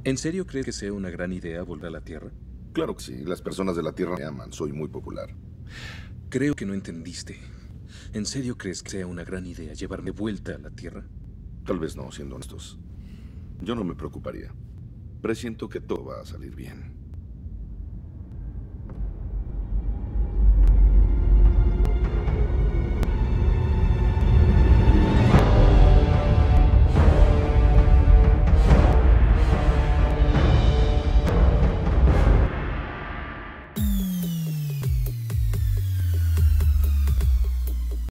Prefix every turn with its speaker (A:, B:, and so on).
A: ¿En serio crees que sea una gran idea volver a la Tierra?
B: Claro que sí, las personas de la Tierra me aman, soy muy popular.
A: Creo que no entendiste. ¿En serio crees que sea una gran idea llevarme de vuelta a la Tierra?
B: Tal vez no, siendo honestos. Yo no me preocuparía. Presiento que todo va a salir bien.